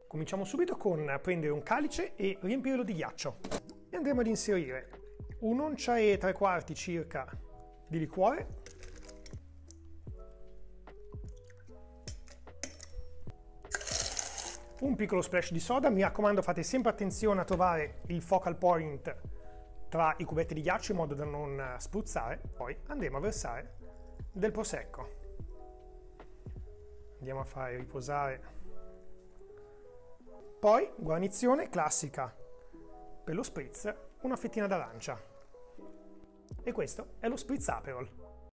Cominciamo subito con prendere un calice e riempirlo di ghiaccio. E andremo ad inserire un'oncia e 3/4 circa di liquore, un piccolo splash di soda. Mi raccomando, fate sempre attenzione a trovare il focal point tra i cubetti di ghiaccio in modo da non spruzzare. Poi andremo a versare del prosecco. Andiamo a fare riposare. Poi, guarnizione classica per lo spritz, una fettina d'arancia. E questo è lo spritz Aperol.